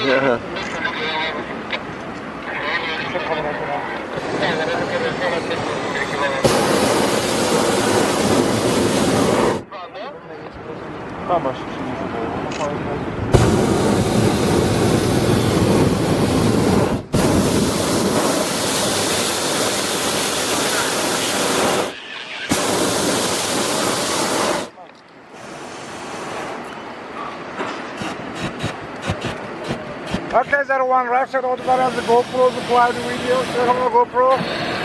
Tamam. Okay, 01, right side of the car has the GoPro, the quality video, say hello GoPro.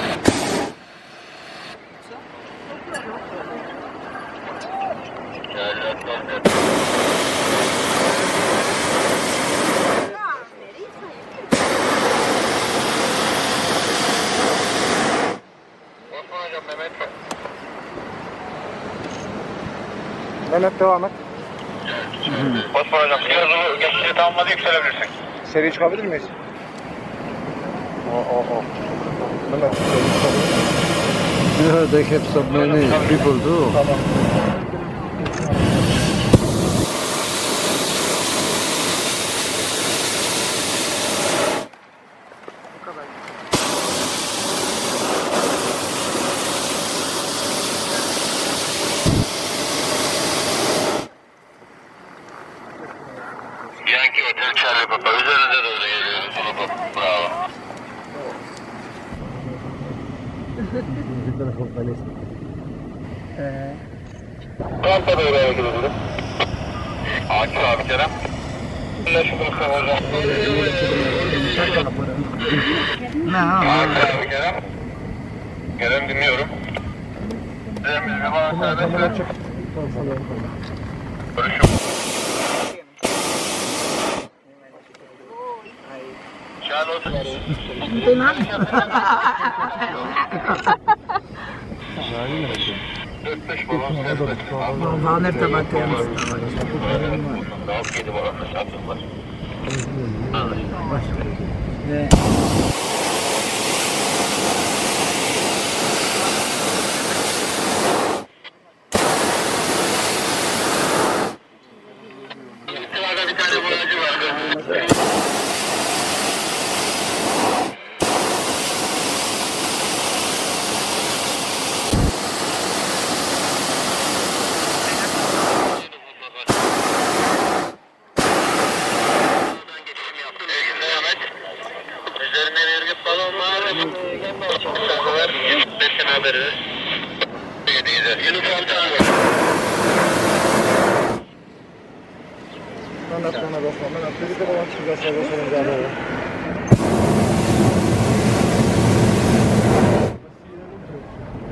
Mehmet devam et. Osman hocam, biraz geçişi tamamladı, yükselebilirsin. Seri çıkabilir miyiz? Mehmet. Yeah, they have so many people too. Tamam. Yankee Otel Charlie Papa, üzerinde doğru geliyoruz. Bravo. Kampa doğru hareket edelim. Akif abi Kerem. Akif abi Kerem. Kerem dinliyorum. Cemil bir bana serbest. Görüşüm. Valner está batendo.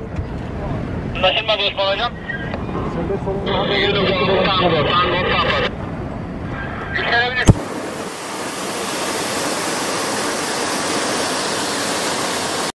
Anlaşılmadı Osman hocam. Sende sorun var.